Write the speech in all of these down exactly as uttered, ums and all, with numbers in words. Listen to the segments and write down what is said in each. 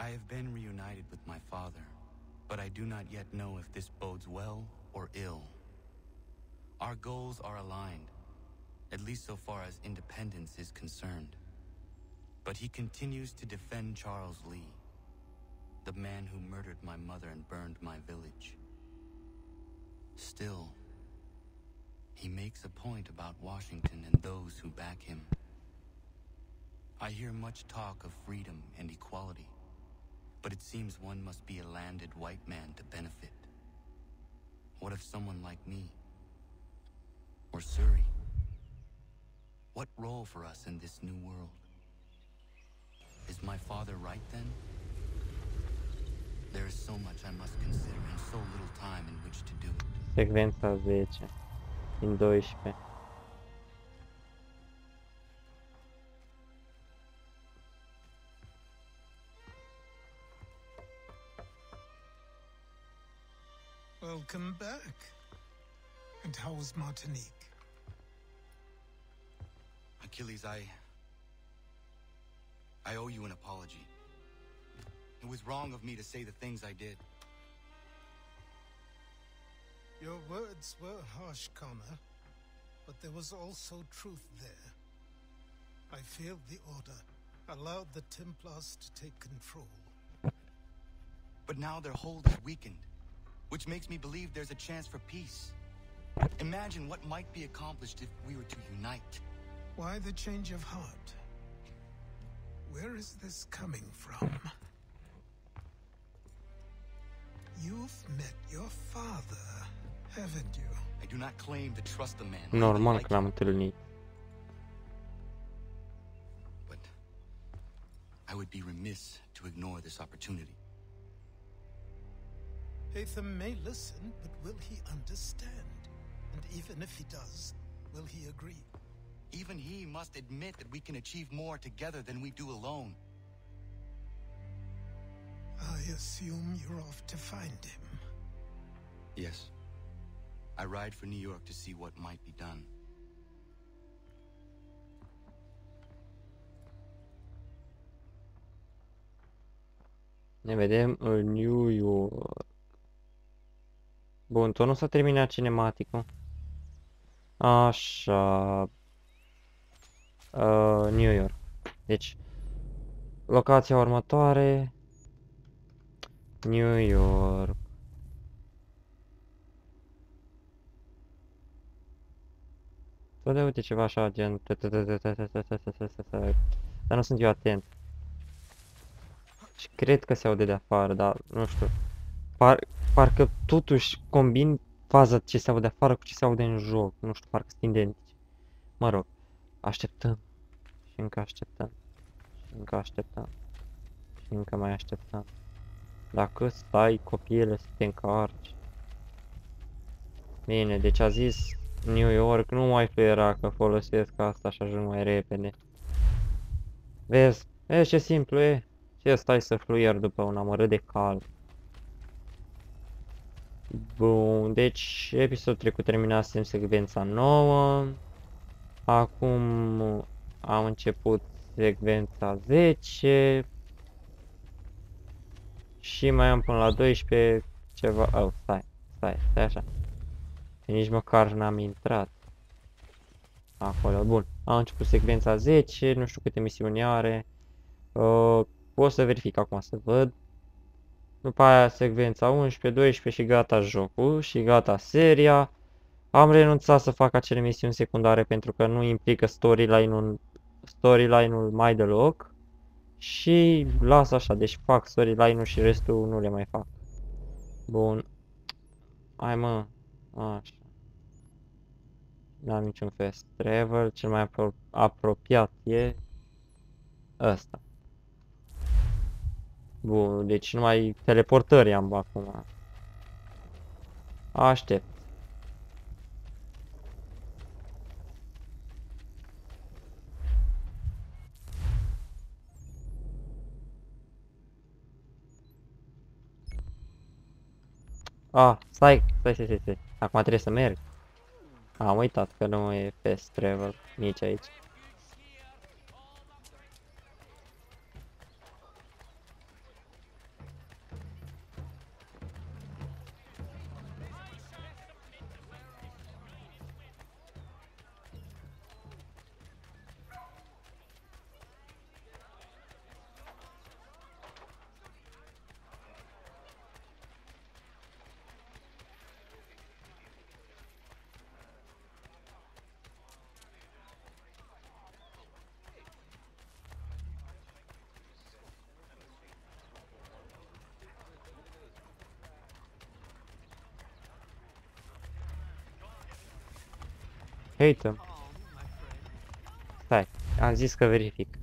I have been reunited with my father, but I do not yet know if this bodes well or ill. Our goals are aligned, at least so far as independence is concerned. But he continues to defend Charles Lee, the man who murdered my mother and burned my village. Still, he makes a point about Washington and those who back him. I hear much talk of freedom and equality, but it seems one must be a landed white man to benefit. What if someone like me, or Surrey? What role for us in this new world? Is my father right then? There is so much I must consider and so little time in which to do it. Secvența zece din doisprezece. Welcome back. And how was Martinique? Achilles, I... I owe you an apology. It was wrong of me to say the things I did. Your words were harsh, Connor, but there was also truth there. I failed the order, allowed the Templars to take control. But now their hold is weakened, which makes me believe there's a chance for peace. Imagine what might be accomplished if we were to unite. Why the change of heart? Where is this coming from? You've met your father, haven't you? I do not claim to trust the man. Normal că l-am întâlnit. But I would be remiss to ignore this opportunity. Hatham may listen, but will he understand? And even if he does, will he agree? Even he must admit that we can achieve more together than we do alone. I assume you're off to find him. Yes. I ride for New York to see what might be done. Ne vedem în New York. Bun, tot nu s-a terminat cinematicul. Așa. Uh, New York. Deci, locația următoare. New York. Tot de uite ceva așa, gen... Dar nu sunt eu atent. Și cred că se aude de afară, dar nu știu. Par, parcă totuși combin faza ce se aude afară cu ce se aude în joc. Nu știu, parcă sunt identici. Mă rog, așteptăm. Și încă așteptăm. Și încă așteptăm. Și încă mai așteptăm. Dacă stai, copiele, să te încarci. Bine, deci a zis New York, nu mai fluiera că folosesc asta și ajung mai repede. Vezi? E, ce simplu e. Ce stai să fluier după un amărât de cal. Bun, deci episodul trecut terminasem secvența nouă. Acum am început secvența zece. Și mai am până la doisprezece ceva... Oh, stai, stai, stai așa. Că nici măcar n-am intrat. Acolo, bun. Am început secvența zece, nu știu câte misiuni are. Uh, pot să verific acum să văd. După aia secvența unsprezece, doisprezece și gata jocul și gata seria. Am renunțat să fac acele misiuni secundare pentru că nu implică storyline-ul storyline-ul mai deloc. Și las așa, deci fac storyline-ul și restul nu le mai fac. Bun. Hai mă. Așa. N-am niciun fast travel, cel mai apro apropiat e ăsta. Bun, deci numai teleportări am acum. Aștept. Ah, stai, stai, stai, stai, stai. Acum trebuie să merg. Am uitat că nu e fast travel nici aici. Hatem. Stai, am zis că verific.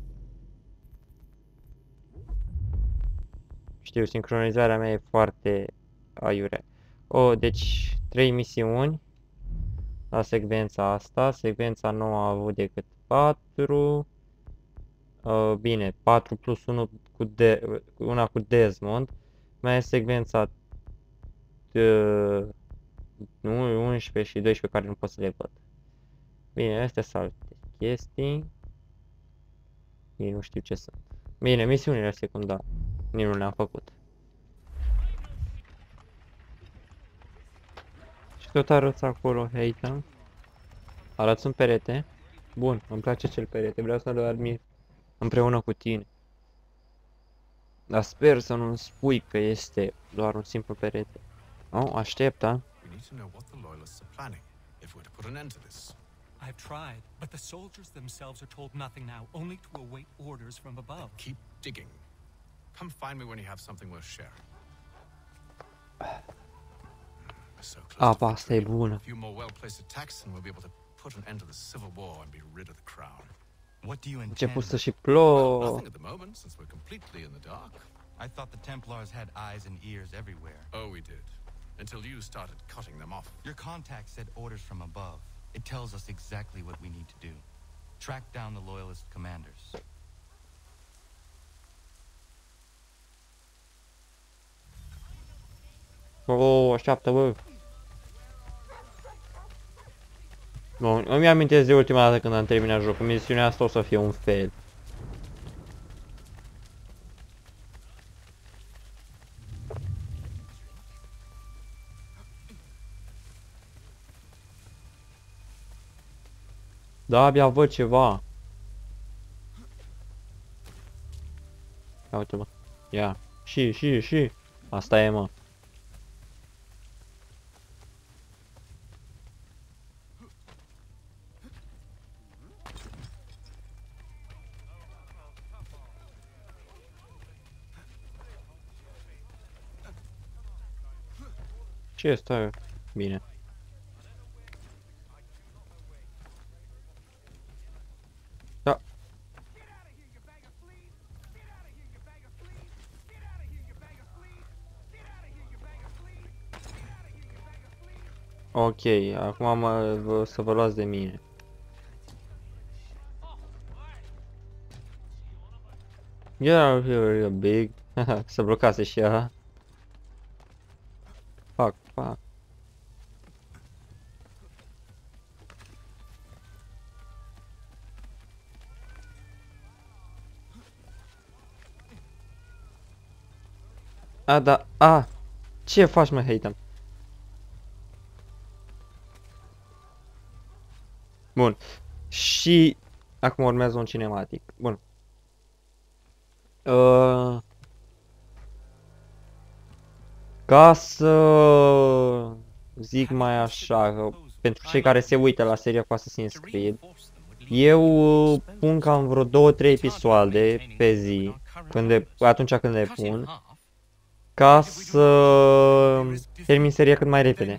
Știu, sincronizarea mea e foarte aiurea. O, deci trei misiuni la secvența asta. Secvența nu a avut decât patru. Uh, bine, patru plus unu cu de una cu Desmond. Mai e secvența uh, unsprezece și doisprezece care nu pot să le văd. Bine, astea sunt alte chestii. Ei nu știu ce sunt. Bine, misiunile secundare. Nici nu le-am făcut. Și tot arăți acolo, Hatem. Arăți un perete. Bun, îmi place cel perete. Vreau să-l admir împreună cu tine. Dar sper să nu-mi spui că este doar un simplu perete. Oh, aștept, da? We need to know what the loyalists are planning if we're to put an end to this. I've tried, but the soldiers themselves are told nothing now, only to await orders from above. Keep digging. Come find me when you have something worth sharing. We're so close Apa to asta e victory. bună. A few more well-placed attacks and we'll be able to put an end to the civil war and be rid of the crown. What do you intend? Început să și Well, plouă. nothing at the moment since we're completely in the dark. I thought the Templars had eyes and ears everywhere. Oh, we did. Until you started cutting them off. Your contact said orders from above. It tells us exactly what we need to do. Track down the Loyalist commanders. Oh, așteaptă, bă. Bun, îmi amintesc de ultima dată când am terminat jocul. Misiunea asta o să fie un fail. Da, abia văd ceva. Ia uite, mă. Ia. Și, și, și. Asta e, mă. Ce este? Bine. Da. Ok, acum mă, vă, să vă luați de mine. Yeah, you're big. Se blocase și ea. Fuck, fuck. A, da, a. Ce faci, mă, Hatem? Bun. Și acum urmează un cinematic. Bun. Uh, ca să zic mai așa, că pentru cei care se uită la seria cu Assassin's Creed, eu uh, pun cam vreo două trei episoade pe zi, când le, atunci când le pun, ca să termin seria cât mai repede.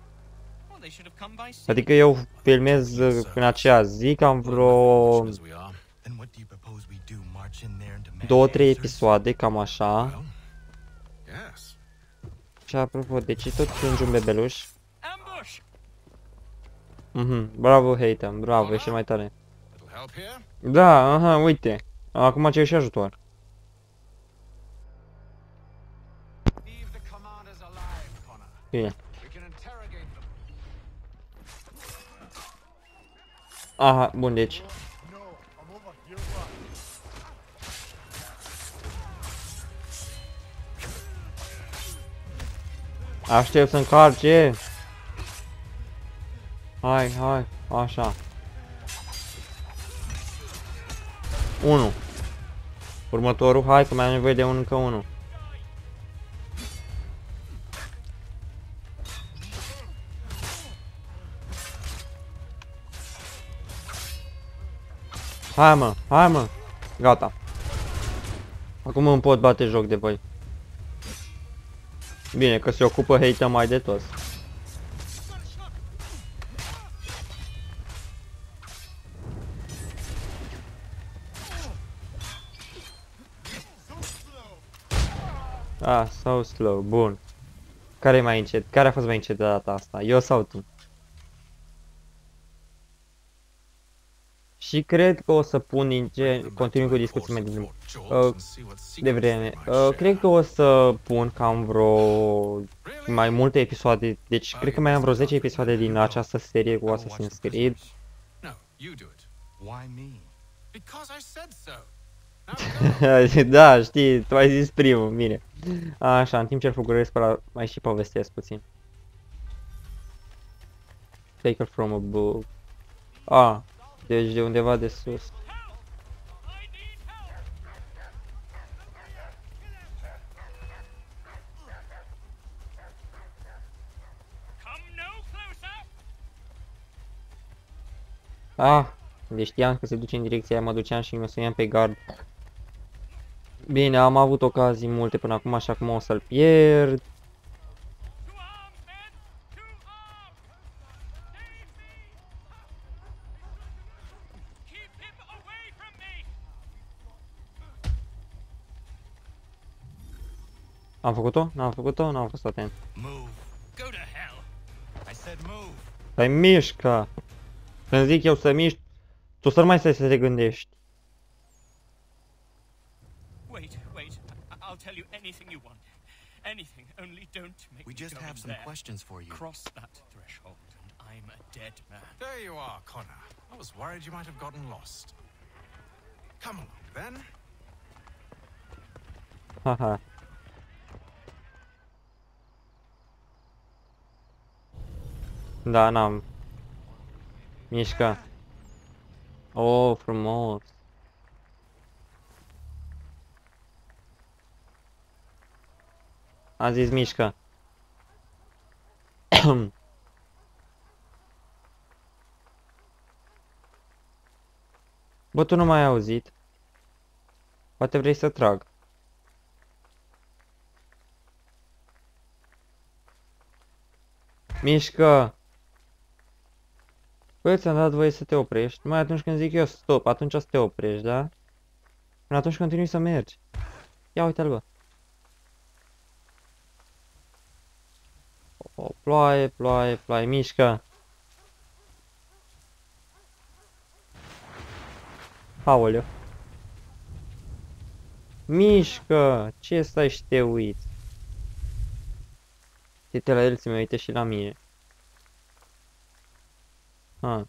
Adică eu filmez în aceea zi cam vreo As we are. Then what do you propose we do? March in there and demand două trei answers? episoade, cam așa. Well, yes. Și apropo, deci tot plângi un bebeluș. Ambush! Mhm, bravo Hatem, bravo, ești cel mai tare. It'll help here. Da, aha, uite. Acum cer și ajutor. Leave the commanders alive, Connor. Bine. We can interrogate them. Aha, bun, deci. Aștept să încarce. Hai, hai, așa. unu. Următorul, hai că mai am nevoie de un încă unul. Hai, mă, hai, mă. Gata. Acum îmi pot bate joc de voi. Bine, că se ocupă Hatem mai de toți. Ah, so slow, bun. Care e mai încet? Care a fost mai încet de data asta? Eu sau tu? Și cred că o să pun din ce... Continui cu discuții mai din... Uh, de vreme. Uh, cred că o să pun cam vreo... mai multe episoade. Deci cred că mai am vreo zece episoade din această serie cu Assassin's Creed. No, you do it. Why me? Because I said so. Now go. Da, știi, tu ai zis primul, bine. Așa, în timp ce îl fuguresc pe ăla, mai și povestesc puțin. Take it from a book. Ah, deci de undeva de sus. Ah, deci știam că se duce în direcția aia, mă duceam și mă suneam pe gard. Bine, am avut ocazii multe până acum, așa cum o să-l pierd. Am făcut-o? N-am făcut-o? N-am fost atent. Move. Go to hell. I said move. Păi mișcă! Când zic eu să miști, tu să nu mai stai să te gândești. Wait, wait. I- I'll tell you anything you want. Anything. Only don't make We me just go have in some there. questions for you. Cross that threshold, and I'm a dead man. There you are, Connor. I was worried you might have gotten lost. Come along, then. Haha. Da, n-am. Mișcă. Oh, frumos. Am zis mișcă. Bă, tu nu m-ai auzit? Poate vrei să trag. Mișcă! Bă, ți-am dat voie să te oprești. Numai atunci când zic eu stop, atunci o să te oprești, da? Până atunci continui să mergi. Ia uite-l, bă. O, ploaie, ploaie, ploaie, mișcă. Aoleu. Mișcă! Ce stai și te uiți? Uite la el, să mă uite și la mine. Ha.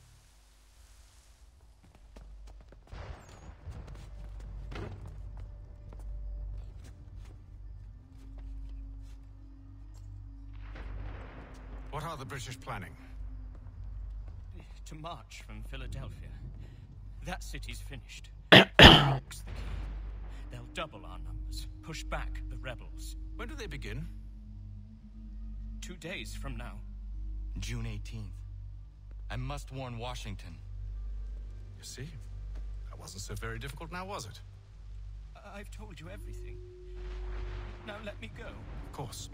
What are the British planning? To march from Philadelphia. That city's finished. York's the key. They'll double our numbers, push back the rebels. When do they begin? Two days from now. June eighteenth. I must warn Washington. You see? That wasn't so very difficult now, was it? I- I've told you everything. Now let me go. Of course.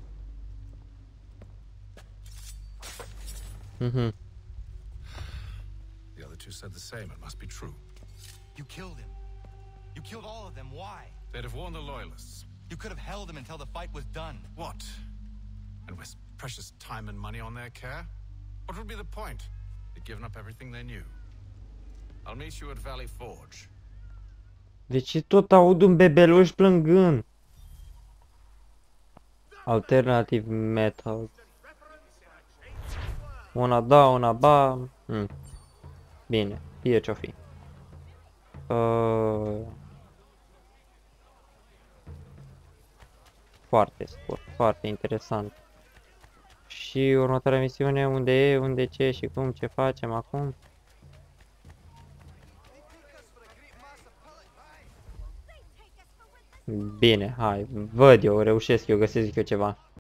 Mhm. The other two said the same. It must be true. You killed him. You killed all of them. Why? They'd have warned the Loyalists. You could have held them until the fight was done. What? And waste precious time and money on their care? What would be the point? They'd given up everything they knew. I'll meet you at Valley Forge. Deci tot aud un bebeluș plângând. Alternative metal. Una da, una ba. Hmm. Bine, fie ce-o fi. Uh... Foarte scurt, foarte interesant. Și următoarea misiune, unde e, unde ce și cum, ce facem acum? Bine, hai, văd eu, reușesc eu, găsesc eu ceva.